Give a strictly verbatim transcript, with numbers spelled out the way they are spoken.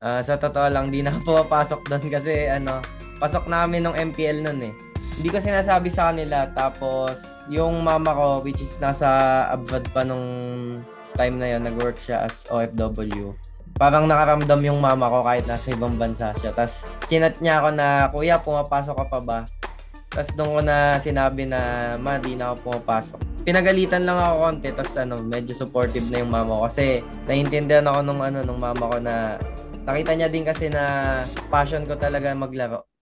Ah, sa totoo lang, di na ako pumapasok doon kasi ano, pasok namin ng M P L noon eh. Hindi ko sinasabi sa kanila. Tapos, yung mama ko, which is nasa abroad pa nung time na yon, nag-work siya as O F W. Parang nakaramdam yung mama ko kahit nasa ibang bansa siya. Tapos, chinat niya ako na, kuya, pumapasok ka pa ba? Tapos doon ko na sinabi na, ma, di na ako pumapasok. Pinagalitan lang ako konti, tapos ano, medyo supportive na yung mama ko. Kasi naiintindihan ako nung, ano, nung mama ko na nakita niya din kasi na passion ko talaga maglaro.